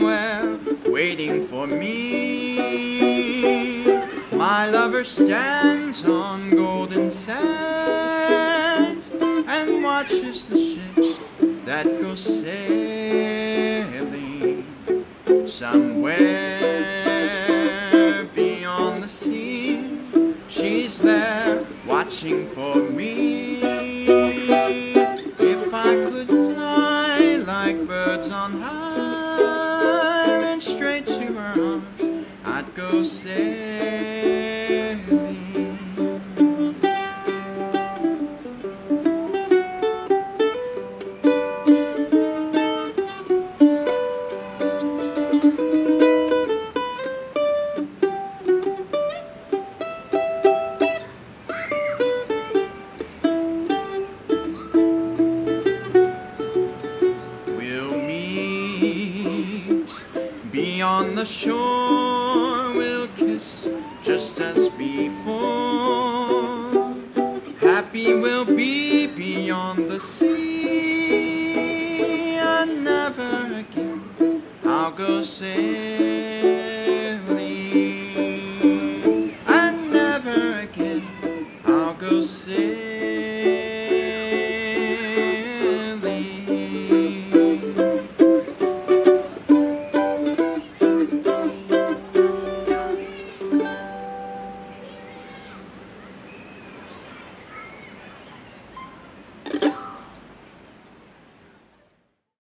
somewhere waiting for me. My lover stands on golden sands and watches the ships that go sailing somewhere beyond the sea. She's there watching for me. If I could fly like birds on high, then straight to her arms I'd go sailing. On the shore we'll kiss just as before. Happy we'll be beyond the sea, and never again I'll go sailing.